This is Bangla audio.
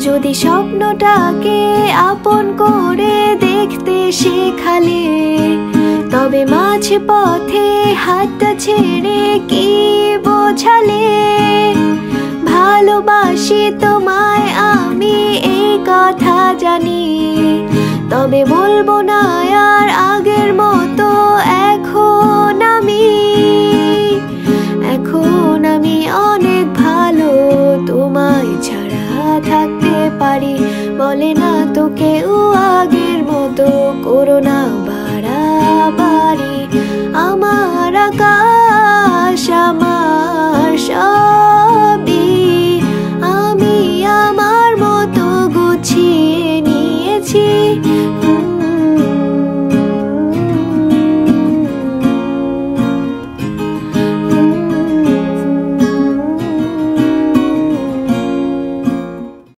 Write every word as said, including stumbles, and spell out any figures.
যদি স্বপ্নটাকে আপন করে দেখতে শেখালে, তবে মাঝ পথে হাতটা ছেড়ে কি বোঝালে? ভালোবাসি তোমায় আমি এই কথা জানি, তবে বলবো না আর আগের মতো এখন আমি। এখন আমি অনেক ভালো, তোমায় ছাড়া থাকতে পারি। বলে না তো কেউ আগের মতো, করো না